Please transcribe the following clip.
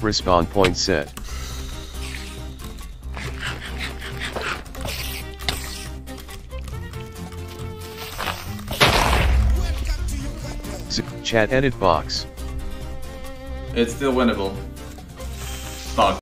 Respawn point set. Chat edit box. It's still winnable. Fuck.